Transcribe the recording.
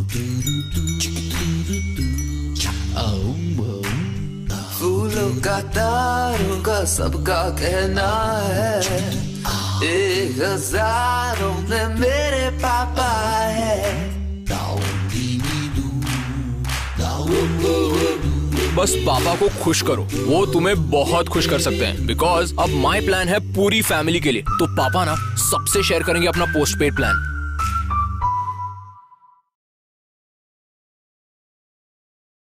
फूलों का तारों का सबका कहना है, 1000 में मेरे पापा है। बस पापा को खुश करो, वो तुम्हें बहुत खुश कर सकते हैं। बिकॉज अब माई प्लान है पूरी फैमिली के लिए। तो पापा ना सबसे शेयर करेंगे अपना पोस्टपेड प्लान।